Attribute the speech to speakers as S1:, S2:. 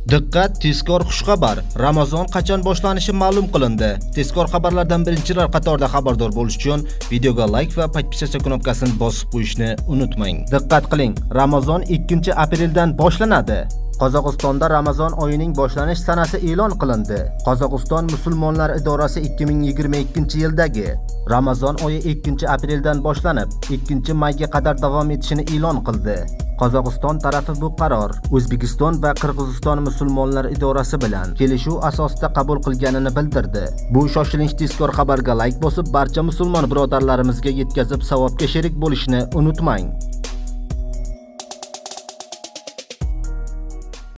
S1: Diqqat, tezkor xushxabar. Ramazon qachon boshlanishi ma'lum qilindi. Tezkor xabarlardan birinchilar qatorida xabardor bo'lish uchun videoga like va podpisatsiya knopkasini bosib qo'yishni unutmang. Diqqat qiling, Ramazon 2-apreldan boshlanadi. Qozog'istonda Ramazon oyining boshlanish sanasi e'lon qilindi. Qozog'iston musulmonlar idorasi 2022-yildagi Ramazon oyi 2-apreldan boshlanib, 2-mayga qadar davom etishini e'lon qildi. Qozog'iston tarafi bu qaror O'zbekiston va Qirg'iziston musulmonlar idorasi bilan kelishuv asosida qabul qilganini bildirdi. Bu shoshilinch tezkor xabarga like bosib, barcha musulmon birodarlarimizga yetkazib, savobga sherik bo'lishni unutmang.